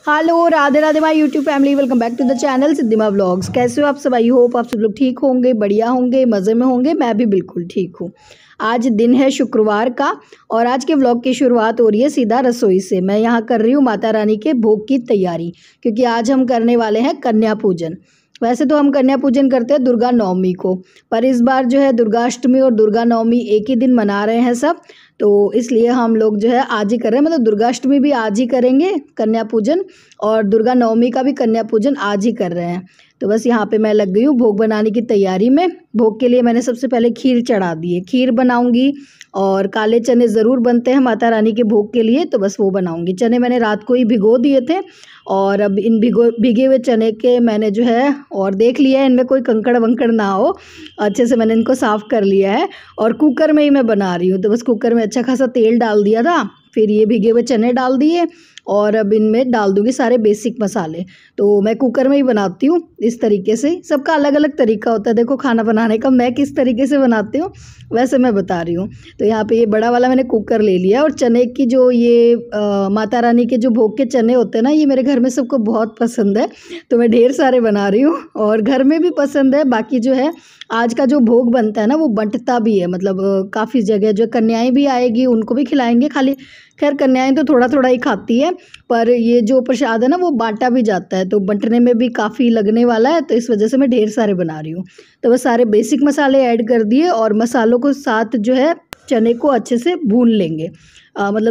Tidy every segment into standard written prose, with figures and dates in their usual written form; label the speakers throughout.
Speaker 1: Hello Radhe Radhe my YouTube family, welcome back to the channel Siddhima vlogs. कैसे हो आप सब? आई होप आप सब लोग ठीक होंगे, बढ़िया होंगे, मज़े में होंगे। मैं भी बिल्कुल ठीक हूँ। आज दिन है शुक्रवार का और आज के व्लॉग की शुरुआत हो रही है सीधा रसोई से। मैं यहाँ कर रही हूँ माता रानी के भोग की तैयारी, क्योंकि आज हम करने वाले हैं कन्या पूजन। वैसे तो हम कन्या पूजन करते हैं दुर्गा नवमी को, पर इस बार जो है दुर्गाष्टमी और दुर्गा नवमी एक ही दिन मना रहे हैं सब, तो इसलिए हम लोग जो है आज ही कर रहे हैं। मतलब दुर्गाष्टमी भी आज ही करेंगे कन्या पूजन, और दुर्गा नवमी का भी कन्या पूजन आज ही कर रहे हैं। तो बस यहाँ पे मैं लग गई हूँ भोग बनाने की तैयारी में। भोग के लिए मैंने सबसे पहले खीर चढ़ा दी है। खीर बनाऊंगी और काले चने ज़रूर बनते हैं माता रानी के भोग के लिए, तो बस वो बनाऊंगी। चने मैंने रात को ही भिगो दिए थे और अब इन भीगे हुए चने के मैंने जो है और देख लिया है इनमें कोई कंकड़ वंकड़ ना हो, अच्छे से मैंने इनको साफ़ कर लिया है। और कुकर में ही मैं बना रही हूँ, तो बस कुकर में अच्छा खासा तेल डाल दिया था, फिर ये भीगे हुए चने डाल दिए और अब इनमें डाल दूँगी सारे बेसिक मसाले। तो मैं कुकर में ही बनाती हूँ इस तरीके से। सबका अलग अलग तरीका होता है देखो खाना बनाने का, मैं किस तरीके से बनाती हूँ वैसे मैं बता रही हूँ। तो यहाँ पे ये बड़ा वाला मैंने कुकर ले लिया, और चने की जो ये माता रानी के जो भोग के चने होते हैं ना, ये मेरे घर में सबको बहुत पसंद है, तो मैं ढेर सारे बना रही हूँ और घर में भी पसंद है। बाकी जो है आज का जो भोग बनता है ना वो बंटता भी है, मतलब काफ़ी जगह जो कन्याएं भी आएगी उनको भी खिलाएंगे। खाली खैर कन्याएं तो थोड़ा थोड़ा ही खाती है, पर ये जो प्रसाद है ना वो बांटा भी जाता है, तो बंटने में भी काफ़ी लगने वाला है, तो इस वजह से मैं ढेर सारे बना रही हूँ। तो बस सारे बेसिक मसाले ऐड कर दिए और मसालों को साथ जो है चने को अच्छे से भून लेंगे। मतलब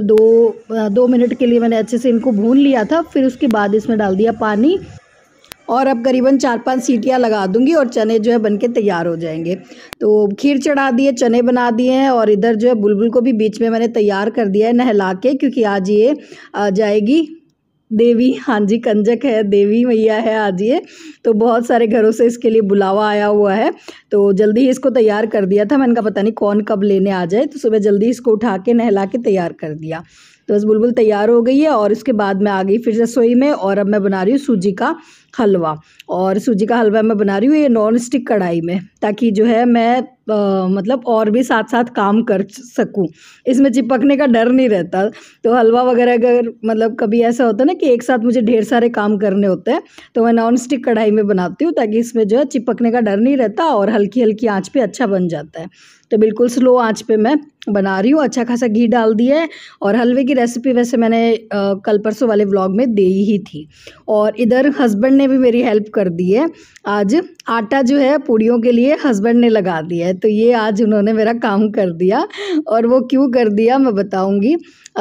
Speaker 1: दो मिनट के लिए मैंने अच्छे से इनको भून लिया था। फिर उसके बाद इसमें डाल दिया पानी और अब करीबन 4-5 सीटियाँ लगा दूंगी और चने जो है बनके तैयार हो जाएंगे। तो खीर चढ़ा दिए, चने बना दिए हैं, और इधर जो है बुलबुल को भी बीच में मैंने तैयार कर दिया है नहला के, क्योंकि आज ये आ जाएगी देवी। हाँ जी, कंजक है, देवी मैया है आज ये, तो बहुत सारे घरों से इसके लिए बुलावा आया हुआ है, तो जल्दी ही इसको तैयार कर दिया था। मैंने कहा पता नहीं कौन कब लेने आ जाए, तो सुबह जल्दी इसको उठा के नहला के तैयार कर दिया। तो बस बुलबुल तैयार हो गई है और उसके बाद मैं आ गई फिर रसोई में, और अब मैं बना रही हूँ सूजी का हलवा। और सूजी का हलवा मैं बना रही हूँ ये नॉन स्टिक कढ़ाई में, ताकि जो है मैं मतलब और भी साथ साथ काम कर सकूँ, इसमें चिपकने का डर नहीं रहता। तो हलवा वगैरह अगर मतलब कभी ऐसा होता है ना कि एक साथ मुझे ढेर सारे काम करने होते हैं, तो मैं नॉन स्टिक कढ़ाई में बनाती हूँ, ताकि इसमें जो है चिपकने का डर नहीं रहता और हल्की हल्की आँच पे अच्छा बन जाता है। तो बिल्कुल स्लो आंच पे मैं बना रही हूँ। अच्छा खासा घी डाल दिया है, और हलवे की रेसिपी वैसे मैंने कल परसों वाले व्लॉग में दी ही थी। और इधर हस्बैंड ने भी मेरी हेल्प कर दी है। आज आटा जो है पूड़ियों के लिए हस्बैंड ने लगा दिया है, तो ये आज उन्होंने मेरा काम कर दिया, और वो क्यों कर दिया मैं बताऊँगी।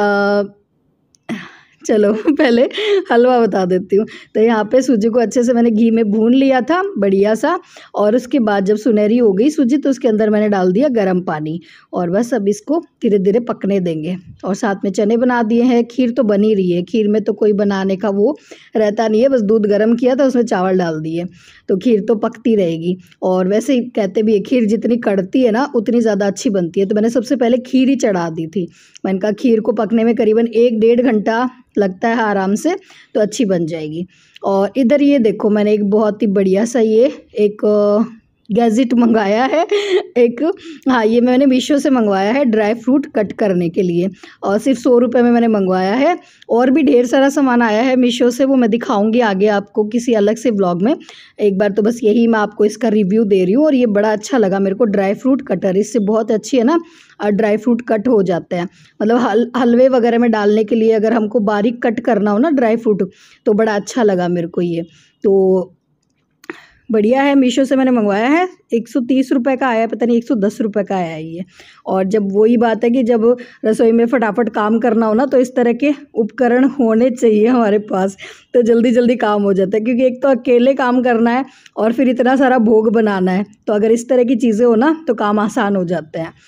Speaker 1: चलो पहले हलवा बता देती हूँ। तो यहाँ पे सूजी को अच्छे से मैंने घी में भून लिया था बढ़िया सा, और उसके बाद जब सुनहरी हो गई सूजी तो उसके अंदर मैंने डाल दिया गर्म पानी, और बस अब इसको धीरे धीरे पकने देंगे। और साथ में चने बना दिए हैं। खीर तो बनी रही है, खीर में तो कोई बनाने का वो रहता नहीं है, बस दूध गर्म किया था उसमें चावल डाल दिए, तो खीर तो पकती रहेगी। और वैसे ही कहते भी है खीर जितनी कड़ती है ना उतनी ज़्यादा अच्छी बनती है, तो मैंने सबसे पहले खीर ही चढ़ा दी थी। मैंने कहा खीर को पकने में करीबन 1-1.5 घंटा लगता है आराम से, तो अच्छी बन जाएगी। और इधर ये देखो मैंने एक बहुत ही बढ़िया सा ये एक गैजेट मंगाया है एक, हाँ ये मैंने मीशो से मंगवाया है ड्राई फ्रूट कट करने के लिए, और सिर्फ 100 रुपये में मैंने मंगवाया है। और भी ढेर सारा सामान आया है मीशो से, वो मैं दिखाऊंगी आगे आपको किसी अलग से व्लॉग में। एक बार तो बस यही मैं आपको इसका रिव्यू दे रही हूँ, और ये बड़ा अच्छा लगा मेरे को ड्राई फ्रूट कटर, इससे बहुत अच्छी है ना ड्राई फ्रूट कट हो जाते हैं। मतलब हलवे वगैरह में डालने के लिए अगर हमको बारीक कट करना हो ना ड्राई फ्रूट, तो बड़ा अच्छा लगा मेरे को ये, तो बढ़िया है। मीशो से मैंने मंगवाया है, 130 रुपये का आया है, पता नहीं 110 रुपये का आया है ये। और जब वही बात है कि जब रसोई में फटाफट काम करना हो ना, तो इस तरह के उपकरण होने चाहिए हमारे पास, तो जल्दी जल्दी काम हो जाता है। क्योंकि एक तो अकेले काम करना है और फिर इतना सारा भोग बनाना है, तो अगर इस तरह की चीज़ें हो ना तो काम आसान हो जाते हैं।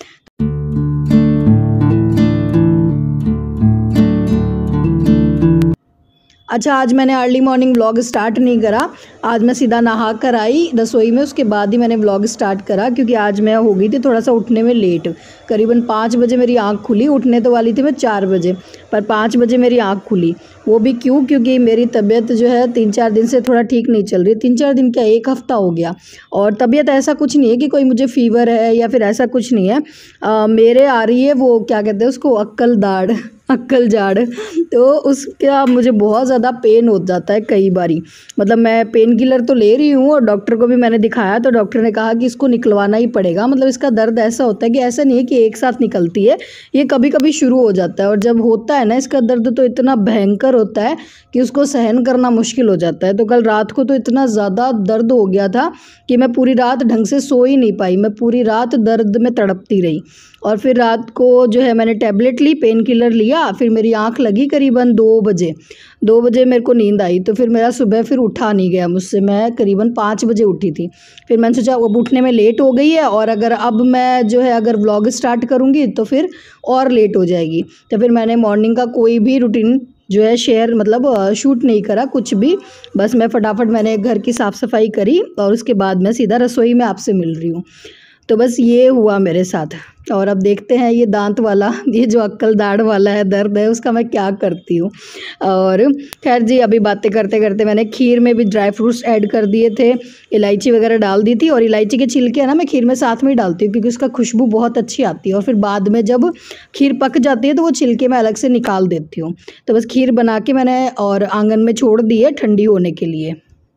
Speaker 1: अच्छा, आज मैंने अर्ली मॉर्निंग व्लॉग स्टार्ट नहीं करा, आज मैं सीधा नहा कर आई रसोई में, उसके बाद ही मैंने व्लॉग स्टार्ट करा, क्योंकि आज मैं हो गई थी थोड़ा सा उठने में लेट। करीबन 5 बजे मेरी आँख खुली, उठने तो वाली थी मैं 4 बजे, पर 5 बजे मेरी आँख खुली। वो भी क्यों? क्योंकि मेरी तबीयत जो है 3-4 दिन से थोड़ा ठीक नहीं चल रही। 3-4 दिन क्या, 1 हफ़्ता हो गया। और तबीयत ऐसा कुछ नहीं है कि कोई मुझे फ़ीवर है या फिर ऐसा कुछ नहीं है। मेरे आ रही है वो क्या कहते हैं उसको, अक्कल दाढ़, अक्कल जाड़। तो उसका मुझे बहुत ज़्यादा पेन हो जाता है कई बारी। मतलब मैं पेन किलर तो ले रही हूँ और डॉक्टर को भी मैंने दिखाया, तो डॉक्टर ने कहा कि इसको निकलवाना ही पड़ेगा। मतलब इसका दर्द ऐसा होता है कि ऐसा नहीं है कि एक साथ निकलती है, ये कभी कभी शुरू हो जाता है। और जब होता है ना इसका दर्द, तो इतना भयंकर होता है कि उसको सहन करना मुश्किल हो जाता है। तो कल रात को तो इतना ज़्यादा दर्द हो गया था कि मैं पूरी रात ढंग से सो ही नहीं पाई। मैं पूरी रात दर्द में तड़पती रही। और फिर रात को जो है मैंने टैबलेट ली, पेन किलर लिया, फिर मेरी आँख लगी करीबन 2 बजे। 2 बजे मेरे को नींद आई, तो फिर मेरा सुबह फिर उठा नहीं गया मुझसे। मैं करीबन 5 बजे उठी थी। फिर मैंने सोचा अब उठने में लेट हो गई है, और अगर अब मैं जो है अगर व्लॉग स्टार्ट करूँगी तो फिर और लेट हो जाएगी। तो फिर मैंने मॉर्निंग का कोई भी रूटीन जो है शेयर मतलब शूट नहीं करा कुछ भी। बस मैं फटाफट मैंने घर की साफ़ सफाई करी और उसके बाद मैं सीधा रसोई में आपसे मिल रही हूँ। तो बस ये हुआ मेरे साथ। और अब देखते हैं ये दांत वाला, ये जो अक्कल दाढ़ वाला है दर्द है, उसका मैं क्या करती हूँ। और खैर जी, अभी बातें करते करते मैंने खीर में भी ड्राई फ्रूट्स ऐड कर दिए थे, इलायची वगैरह डाल दी थी। और इलायची के छिलके है ना मैं खीर में साथ में ही डालती हूँ, क्योंकि उसका खुशबू बहुत अच्छी आती है। और फिर बाद में जब खीर पक जाती है तो वो छिलके मैं अलग से निकाल देती हूँ। तो बस खीर बना के मैंने और आंगन में छोड़ दी है ठंडी होने के लिए।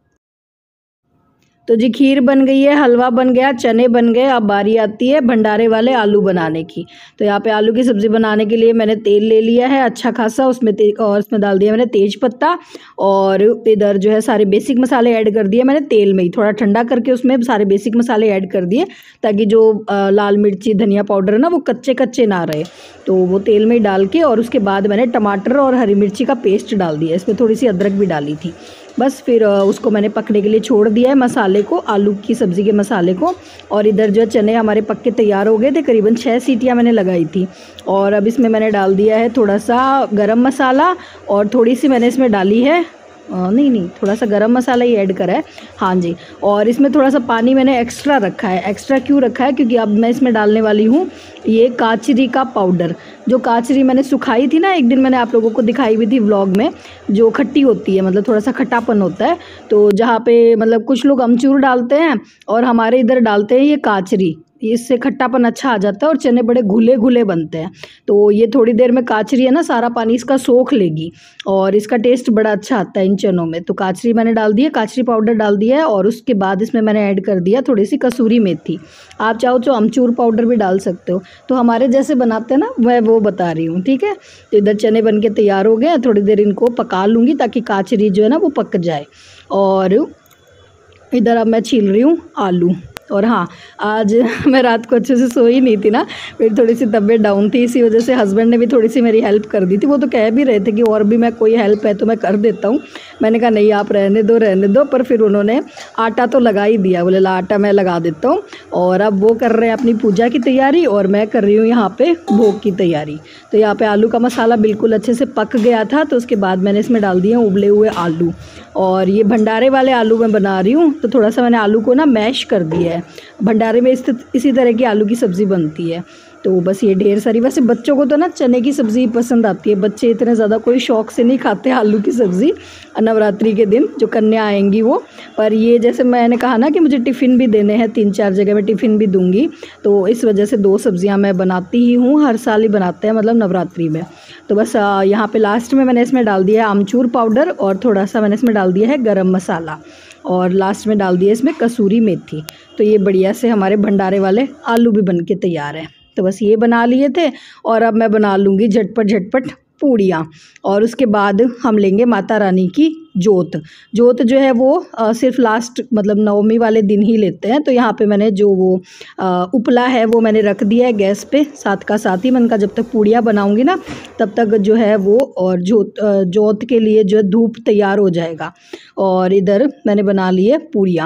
Speaker 1: तो जी खीर बन गई है, हलवा बन गया, चने बन गए। अब बारी आती है भंडारे वाले आलू बनाने की। तो यहाँ पे आलू की सब्ज़ी बनाने के लिए मैंने तेल ले लिया है अच्छा खासा, और उसमें डाल दिया मैंने तेज पत्ता। और इधर जो है सारे बेसिक मसाले ऐड कर दिए मैंने तेल में ही, थोड़ा ठंडा करके उसमें सारे बेसिक मसाले ऐड कर दिए, ताकि जो लाल मिर्ची धनिया पाउडर है ना वो कच्चे कच्चे ना रहे। तो वो तेल में ही डाल के, और उसके बाद मैंने टमाटर और हरी मिर्ची का पेस्ट डाल दिया, इसमें थोड़ी सी अदरक भी डाली थी। बस फिर उसको मैंने पकने के लिए छोड़ दिया है मसाले को, आलू की सब्ज़ी के मसाले को। और इधर जो चने हमारे पक के तैयार हो गए थे, करीबन 6 सीटियाँ मैंने लगाई थी। और अब इसमें मैंने डाल दिया है थोड़ा सा गरम मसाला, और थोड़ी सी मैंने इसमें डाली है नहीं थोड़ा सा गरम मसाला ही ऐड करा है, हाँ जी। और इसमें थोड़ा सा पानी मैंने एक्स्ट्रा रखा है। एक्स्ट्रा क्यों रखा है? क्योंकि अब मैं इसमें डालने वाली हूँ ये काचरी का पाउडर। जो काचरी मैंने सुखाई थी ना, एक दिन मैंने आप लोगों को दिखाई भी थी व्लॉग में, जो खट्टी होती है, मतलब थोड़ा सा खट्टापन होता है। तो जहाँ पे मतलब कुछ लोग अमचूर डालते हैं और हमारे इधर डालते हैं ये काचरी, इससे खट्टापन अच्छा आ जाता है और चने बड़े घुले घुले बनते हैं। तो ये थोड़ी देर में काचरी है ना सारा पानी इसका सोख लेगी, और इसका टेस्ट बड़ा अच्छा आता है इन चनों में। तो काचरी मैंने डाल दी है, काचरी पाउडर डाल दिया है। और उसके बाद इसमें मैंने ऐड कर दिया थोड़ी सी कसूरी मेथी। आप चाहो तो अमचूर पाउडर भी डाल सकते हो, तो हमारे जैसे बनाते हैं ना मैं वो बता रही हूँ, ठीक है। तो इधर चने बन के तैयार हो गए, थोड़ी देर इनको पका लूँगी ताकि काचरी जो है ना वो पक जाए। और इधर अब मैं छील रही हूँ आलू। और हाँ, आज मैं रात को अच्छे से सोई नहीं थी ना, फिर थोड़ी सी तबीयत डाउन थी, इसी वजह से हस्बैंड ने भी थोड़ी सी मेरी हेल्प कर दी थी। वो तो कह भी रहे थे कि और भी मैं कोई हेल्प है तो मैं कर देता हूँ। मैंने कहा नहीं आप रहने दो, पर फिर उन्होंने आटा तो लगा ही दिया, बोले ला आटा मैं लगा देता हूँ। और अब वो कर रहे हैं अपनी पूजा की तैयारी, और मैं कर रही हूँ यहाँ पे भोग की तैयारी। तो यहाँ पे आलू का मसाला बिल्कुल अच्छे से पक गया था, तो उसके बाद मैंने इसमें डाल दिए उबले हुए आलू। और ये भंडारे वाले आलू मैं बना रही हूँ, तो थोड़ा सा मैंने आलू को ना मैश कर दिया है। भंडारे में इसी तरह की आलू की सब्ज़ी बनती है। तो बस ये ढेर सारी, वैसे बच्चों को तो ना चने की सब्ज़ी पसंद आती है, बच्चे इतने ज़्यादा कोई शौक़ से नहीं खाते आलू की सब्ज़ी नवरात्रि के दिन, जो कन्या आएंगी वो। पर ये जैसे मैंने कहा ना कि मुझे टिफ़िन भी देने हैं, 3-4 जगह मैं टिफ़िन भी दूंगी, तो इस वजह से 2 सब्ज़ियाँ मैं बनाती ही हूँ, हर साल ही बनाते हैं मतलब नवरात्रि में। तो बस यहाँ पे लास्ट में मैंने इसमें डाल दिया है आमचूर पाउडर, और थोड़ा सा मैंने इसमें डाल दिया है गरम मसाला, और लास्ट में डाल दिया इसमें कसूरी मेथी। तो ये बढ़िया से हमारे भंडारे वाले आलू भी बन के तैयार हैं। तो बस ये बना लिए थे, और अब मैं बना लूँगी झटपट पूड़ियाँ। और उसके बाद हम लेंगे माता रानी की जोत। जोत जो है वो सिर्फ लास्ट मतलब नवमी वाले दिन ही लेते हैं। तो यहाँ पे मैंने जो वो उपला है वो मैंने रख दिया है गैस पे, साथ का साथ ही मैंने कहा जब तक पूड़ियाँ बनाऊँगी ना तब तक जो है वो, और जोत के लिए जो है धूप तैयार हो जाएगा। और इधर मैंने बना ली है पूड़ियाँ।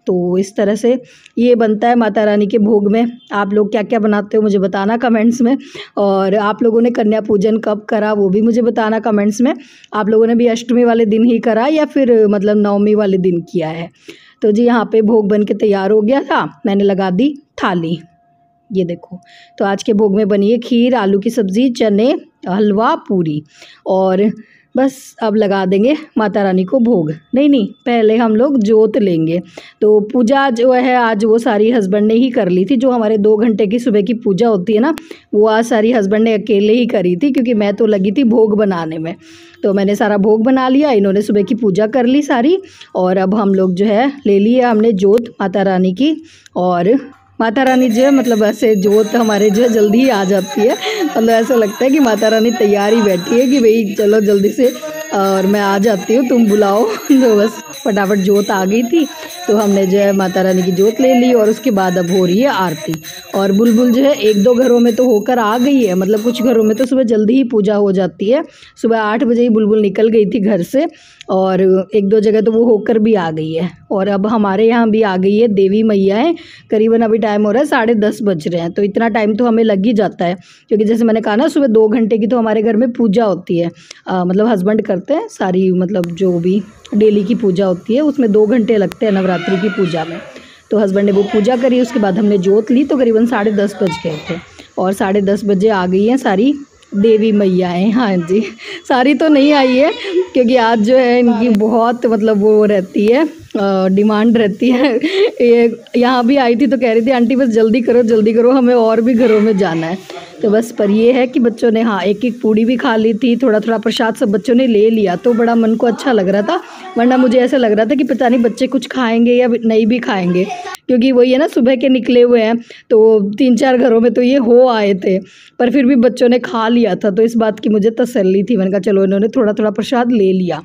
Speaker 1: तो इस तरह से ये बनता है माता रानी के भोग में। आप लोग क्या क्या बनाते हो मुझे बताना कमेंट्स में, और आप लोगों ने कन्या पूजन कब करा वो भी मुझे बताना कमेंट्स में। आप लोगों ने भी अष्टमी वाले दिन ही करा या फिर मतलब नवमी वाले दिन किया है। तो जी यहाँ पे भोग बन के तैयार हो गया था, मैंने लगा दी थाली। ये देखो, तो आज के भोग में बनी है खीर, आलू की सब्ज़ी, चने, हलवा, पूरी, और बस अब लगा देंगे माता रानी को भोग। नहीं, पहले हम लोग जोत लेंगे। तो पूजा जो है आज वो सारी हस्बैंड ने ही कर ली थी। जो हमारे 2 घंटे की सुबह की पूजा होती है ना, वो आज सारी हस्बैंड ने अकेले ही करी थी, क्योंकि मैं तो लगी थी भोग बनाने में। तो मैंने सारा भोग बना लिया, इन्होंने सुबह की पूजा कर ली सारी, और अब हम लोग जो है ले लिया हमने जोत माता रानी की। और माता रानी जो है मतलब ऐसे जोत हमारे जो है जल्दी ही आ जाती है। मतलब ऐसा लगता है कि माता रानी तैयार ही बैठी है कि भाई चलो जल्दी से और मैं आ जाती हूँ, तुम बुलाओ। तो बस फटाफट जोत आ गई थी, तो हमने जो है माता रानी की जोत ले ली, और उसके बाद अब हो रही है आरती। और बुलबुल जो है 1-2 घरों में तो होकर आ गई है, मतलब कुछ घरों में तो सुबह जल्दी ही पूजा हो जाती है। सुबह 8 बजे ही बुलबुल निकल गई थी घर से, और 1-2 जगह तो वो होकर भी आ गई है। और अब हमारे यहाँ भी आ गई है देवी मैयाएँ। करीबन अभी टाइम हो रहा है 10:30 बज रहे हैं, तो इतना टाइम तो हमें लग ही जाता है, क्योंकि जैसे मैंने कहा ना सुबह 2 घंटे की तो हमारे घर में पूजा होती है। मतलब हस्बैंड करते हैं सारी, मतलब जो भी डेली की पूजा होती है उसमें 2 घंटे लगते हैं नवरात्रि की पूजा में। तो हस्बैंड ने वो पूजा करी, उसके बाद हमने जोत ली, तो करीबन 10:30 बज गए थे, और 10:30 बजे आ गई हैं सारी देवी मैयाएँ। हाँ जी, सारी तो नहीं आई है, क्योंकि आज जो है इनकी बहुत मतलब वो रहती है, डिमांड रहती है। ये यहाँ भी आई थी तो कह रही थी आंटी बस जल्दी करो, हमें और भी घरों में जाना है। तो बस पर ये है कि बच्चों ने हाँ 1-1 पूड़ी भी खा ली थी, थोड़ा थोड़ा प्रसाद सब बच्चों ने ले लिया, तो बड़ा मन को अच्छा लग रहा था। वरना मुझे ऐसा लग रहा था कि पता नहीं बच्चे कुछ खाएंगे या नहीं भी खाएंगे, क्योंकि वही है ना सुबह के निकले हुए हैं, तो 3-4 घरों में तो ये हो आए थे, पर फिर भी बच्चों ने खा लिया था, तो इस बात की मुझे तसल्ली थी। मैंने कहा चलो इन्होंने थोड़ा थोड़ा प्रसाद ले लिया।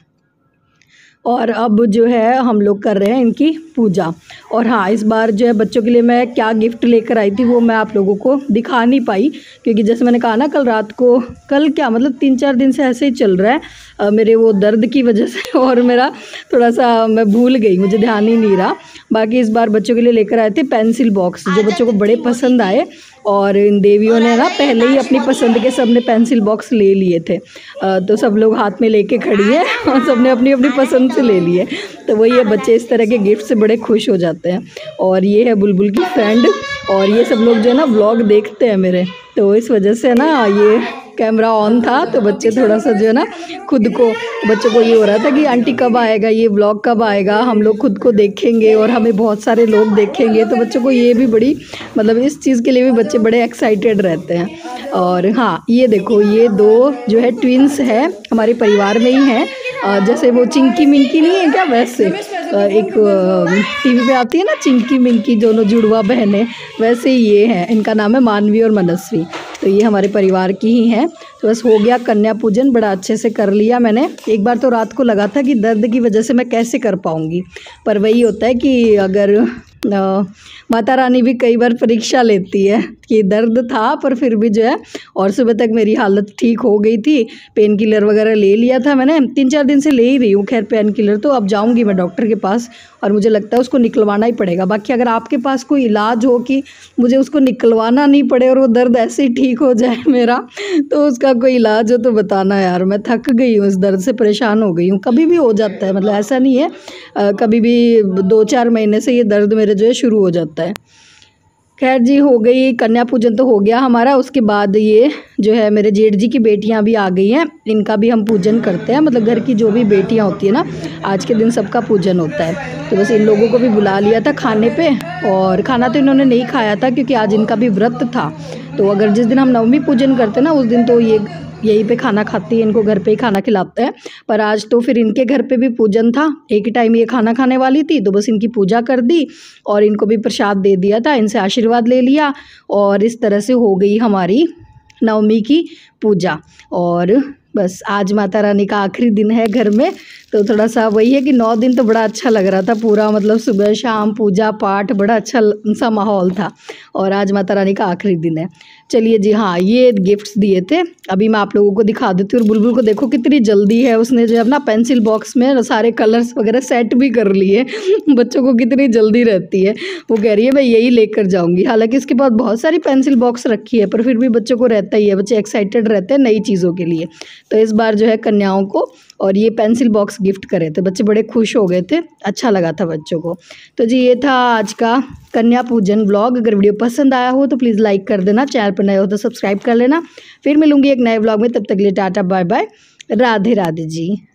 Speaker 1: और अब जो है हम लोग कर रहे हैं इनकी पूजा। और हाँ, इस बार जो है बच्चों के लिए मैं क्या गिफ्ट लेकर आई थी वो मैं आप लोगों को दिखा नहीं पाई, क्योंकि जैसे मैंने कहा ना कल रात को, कल क्या मतलब 3-4 दिन से ऐसे ही चल रहा है मेरे वो दर्द की वजह से, और मेरा थोड़ा सा मैं भूल गई, मुझे ध्यान ही नहीं रहा। बाकी इस बार बच्चों के लिए लेकर आए थे पेंसिल बॉक्स, जो बच्चों को बड़े पसंद आए, और इन देवियों ने ना पहले ही अपनी पसंद के सब ने पेंसिल बॉक्स ले लिए थे। तो सब लोग हाथ में लेके खड़ी है, और सब ने अपनी अपनी पसंद से ले लिए। तो वही है, बच्चे इस तरह के गिफ्ट से बड़े खुश हो जाते हैं। और ये है बुलबुल की फ्रेंड, और ये सब लोग जो है ना व्लॉग देखते हैं मेरे, तो इस वजह से ना ये कैमरा ऑन था, तो बच्चे थोड़ा सा जो है ना खुद को, बच्चों को ये हो रहा था कि आंटी कब आएगा, ये व्लॉग कब आएगा, हम लोग खुद को देखेंगे और हमें बहुत सारे लोग देखेंगे। तो बच्चों को ये भी बड़ी मतलब इस चीज़ के लिए भी बच्चे बड़े एक्साइटेड रहते हैं। और हाँ, ये देखो, ये 2 जो है ट्विंस है, हमारे परिवार में ही हैं। जैसे वो चिंकी मिंकी नहीं है क्या, वैसे एक टीवी पे आती है ना चिंकी मिंकी, दोनों जुड़वा बहनें, वैसे ही ये हैं। इनका नाम है मानवी और मनस्वी। तो ये हमारे परिवार की ही हैं। तो बस हो गया कन्या पूजन, बड़ा अच्छे से कर लिया मैंने। एक बार तो रात को लगा था कि दर्द की वजह से मैं कैसे कर पाऊँगी, पर वही होता है कि अगर माता रानी भी कई बार परीक्षा लेती है कि दर्द था, पर फिर भी जो है, और सुबह तक मेरी हालत ठीक हो गई थी। पेन किलर वगैरह ले लिया था मैंने, 3-4 दिन से ले ही रही हूँ खैर पेन किलर। तो अब जाऊँगी मैं डॉक्टर के पास, और मुझे लगता है उसको निकलवाना ही पड़ेगा। बाकी अगर आपके पास कोई इलाज हो कि मुझे उसको निकलवाना नहीं पड़े और वो दर्द ऐसे ही ठीक हो जाए मेरा, तो उसका कोई इलाज हो तो बताना यार। मैं थक गई हूँ, इस दर्द से परेशान हो गई हूँ। कभी भी हो जाता है, मतलब ऐसा नहीं है, कभी भी 2-4 महीने से ये दर्द मेरे जो है शुरू हो जाता है। खैर जी, हो गई कन्या पूजन तो हो गया हमारा। उसके बाद ये जो है मेरे जेठ जी की बेटियां भी आ गई हैं, इनका भी हम पूजन करते हैं। मतलब घर की जो भी बेटियां होती है ना, आज के दिन सबका पूजन होता है। तो बस इन लोगों को भी बुला लिया था खाने पे, और खाना तो इन्होंने नहीं खाया था क्योंकि आज इनका भी व्रत था। तो अगर जिस दिन हम नवमी पूजन करते हैं ना, उस दिन तो ये यहीं पे खाना खाती है, इनको घर पे ही खाना खिलाते हैं। पर आज तो फिर इनके घर पे भी पूजन था, एक ही टाइम ये खाना खाने वाली थी, तो बस इनकी पूजा कर दी और इनको भी प्रसाद दे दिया था, इनसे आशीर्वाद ले लिया। और इस तरह से हो गई हमारी नवमी की पूजा। और बस आज माता रानी का आखिरी दिन है घर में, तो थोड़ा सा वही है कि 9 दिन तो बड़ा अच्छा लग रहा था पूरा, मतलब सुबह शाम पूजा पाठ बड़ा अच्छा सा माहौल था। और आज माता रानी का आखिरी दिन है। चलिए जी, हाँ ये गिफ्ट्स दिए थे, अभी मैं आप लोगों को दिखा देती हूँ। और बुलबुल को देखो कितनी जल्दी है, उसने जो है अपना पेंसिल बॉक्स में सारे कलर्स वगैरह सेट भी कर लिए। बच्चों को कितनी जल्दी रहती है, वो कह रही है मैं यही लेकर जाऊँगी। हालांकि इसके पास बहुत सारी पेंसिल बॉक्स रखी है, पर फिर भी बच्चों को रहता ही है, बच्चे एक्साइटेड रहते हैं नई चीज़ों के लिए। तो इस बार जो है कन्याओं को और ये पेंसिल बॉक्स गिफ्ट करे थे, बच्चे बड़े खुश हो गए थे, अच्छा लगा था बच्चों को। तो जी ये था आज का कन्या पूजन व्लॉग। अगर वीडियो पसंद आया हो तो प्लीज़ लाइक कर देना, चैनल पर नए हो तो सब्सक्राइब कर लेना। फिर मिलूंगी एक नए व्लॉग में, तब तक के लिए tata bye bye, Radhe Radhe जी।